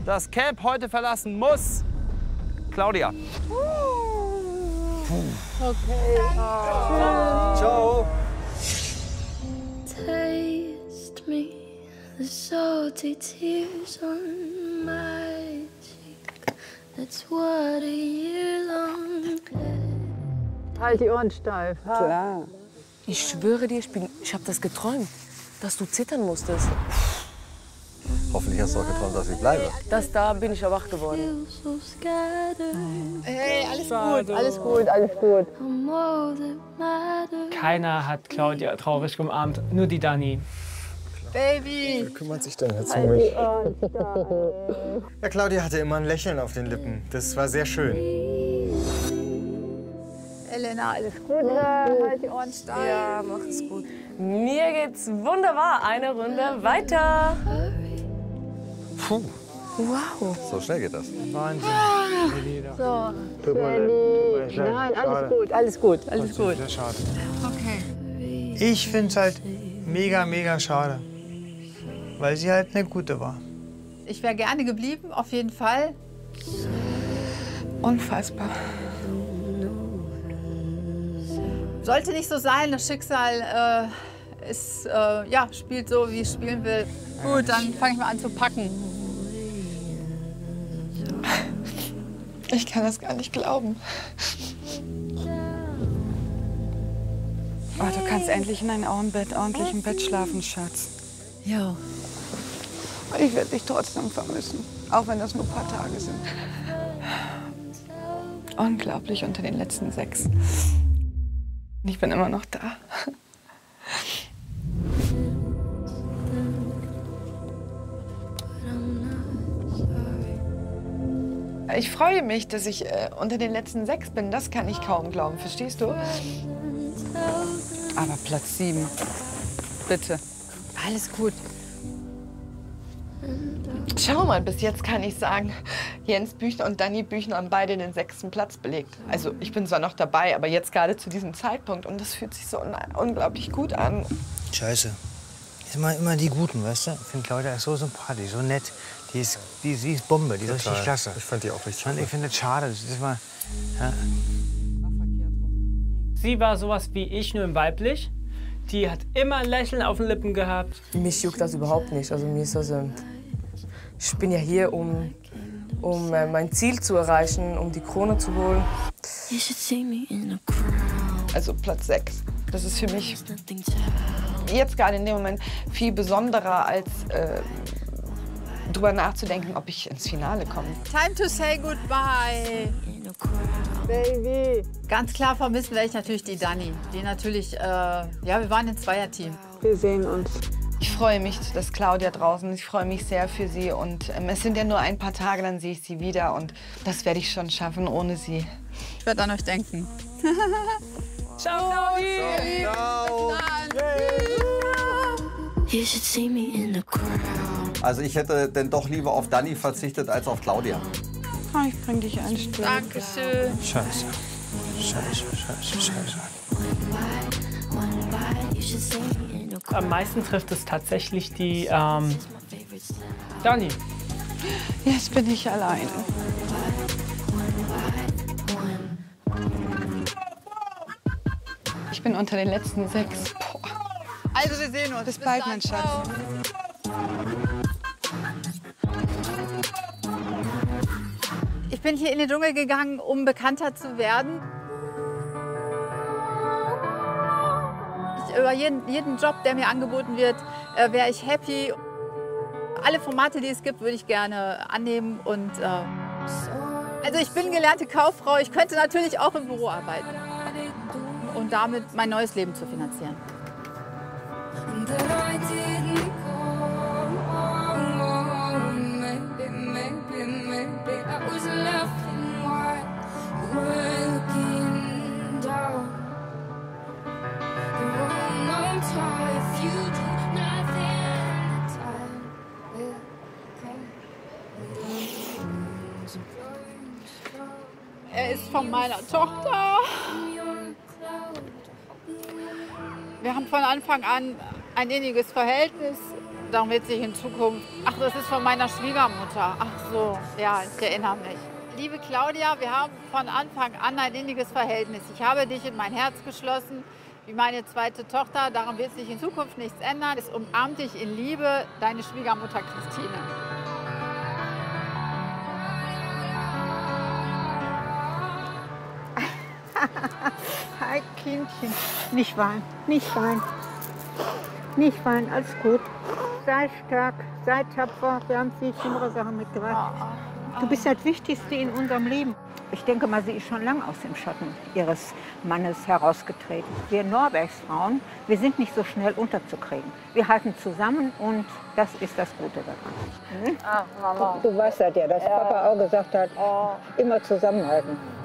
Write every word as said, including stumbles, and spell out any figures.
das Camp heute verlassen muss Claudia. Okay. Oh. Ciao. Taste me, the salty tears on my cheek. That's what a year long. Halt die Ohren steif. Ha? Klar. Ich schwöre dir, ich, bin- ich habe das geträumt, dass du zittern musstest. Hoffentlich hast du auch geträumt, dass ich bleibe. Das da bin ich ja wach geworden. Feel so scattered. Hey, alles gut, alles gut, alles gut. I'm all that matters. Keiner hat Claudia traurig umarmt, nur die Dani. Baby. Wer kümmert sich denn jetzt um Halt mich? die Ohren steif. Ja, Claudia hatte immer ein Lächeln auf den Lippen. Das war sehr schön. Elena, alles gut. Halt die Ohren steif. Ja, mach es gut. Mir geht's wunderbar. Eine Runde weiter. Puh, Wow. so schnell geht das. Wahnsinn. So, Tut mir leid, tut mir leid. nein, Schade. alles gut, alles gut, alles gut. Sehr schade. Okay. Ich finde es halt mega, mega schade, weil sie halt eine gute war. Ich wäre gerne geblieben, auf jeden Fall. Unfassbar. Sollte nicht so sein, das Schicksal äh, ist, äh, ja, spielt so, wie es spielen will. Gut, dann fange ich mal an zu packen. Ich kann das gar nicht glauben. Oh, du kannst endlich in ein Auenbett, ordentlich im Bett schlafen, Schatz. Ja. Ich werde dich trotzdem vermissen, auch wenn das nur ein paar Tage sind. Unglaublich unter den letzten sechs. Ich bin immer noch da. Ich freue mich, dass ich äh, unter den letzten sechs bin. Das kann ich kaum glauben, verstehst du? Aber Platz sieben. Bitte. Alles gut. Schau mal, bis jetzt kann ich sagen, Jens Büchner und Dani Büchner haben beide den sechsten Platz belegt. Also ich bin zwar noch dabei, aber jetzt gerade zu diesem Zeitpunkt. Und das fühlt sich so un unglaublich gut an. Scheiße. Immer, immer die Guten, weißt du? Ich finde Claudia ist so sympathisch, so nett. Die ist, die ist, die ist Bombe, die ist richtig Total. klasse. Ich fand die auch richtig Und gut. ich finde es schade, das ist mal, ja. Sie war sowas wie ich, nur im Weiblich. Die hat immer ein Lächeln auf den Lippen gehabt. Mich juckt das überhaupt nicht. Also mir ist das, ähm, ich bin ja hier, um, um äh, mein Ziel zu erreichen, um die Krone zu holen. You should see me in a crowd. Also Platz sechs. Das ist für mich Nothing to jetzt gerade in dem Moment viel besonderer, als äh, drüber nachzudenken, ob ich ins Finale komme. Time to say goodbye. in a crowd. Baby. Ganz klar vermissen werde ich natürlich die Dani. Die natürlich, äh, ja, wir waren ein Zweierteam. Wir sehen uns. Ich freue mich, dass Claudia draußen ist. Ich freue mich sehr für sie. Und ähm, es sind ja nur ein paar Tage, dann sehe ich sie wieder. Und das werde ich schon schaffen ohne sie. Ich werde an euch denken. Ciao, Claudi! You should see me in the crowd. Also ich hätte denn doch lieber auf Dani verzichtet als auf Claudia. Oh, ich bring dich ein Stück. Dankeschön. Scheiße. Scheiße, scheiße, scheiße. One bite, you should see me in the crowd. Am meisten trifft es tatsächlich die ähm, Dani. Jetzt bin ich allein. Ich bin unter den letzten sechs. Boah. Also wir sehen uns. Bis bald, mein Schatz. Ich bin hier in den Dschungel gegangen, um bekannter zu werden. Ich, über jeden, jeden Job, der mir angeboten wird, äh, wäre ich happy. Alle Formate, die es gibt, würde ich gerne annehmen. Und, äh, also ich bin gelernte Kauffrau. Ich könnte natürlich auch im Büro arbeiten. Und damit mein neues Leben zu finanzieren. Er ist von meiner Tochter. Wir haben von Anfang an ein inniges Verhältnis. Darum wird sich in Zukunft. Ach, das ist von meiner Schwiegermutter. Ach so, ja, ich erinnere mich. Liebe Claudia, wir haben von Anfang an ein inniges Verhältnis. Ich habe dich in mein Herz geschlossen, wie meine zweite Tochter. Daran wird sich in Zukunft nichts ändern. Es umarmt dich in Liebe, deine Schwiegermutter Christine. Hi, Kindchen. Nicht weinen, nicht weinen. Nicht weinen, alles gut. Sei stark, sei tapfer. Wir haben viel schlimmere Sachen mitgebracht. Du bist das Wichtigste in unserem Leben. Ich denke mal, sie ist schon lange aus dem Schatten ihres Mannes herausgetreten. Wir Norbergsfrauen, wir sind nicht so schnell unterzukriegen. Wir halten zusammen und das ist das Gute daran. Hm? Ah, Mama. Du weißt das ja, dass Ja. Papa auch gesagt hat, immer zusammenhalten.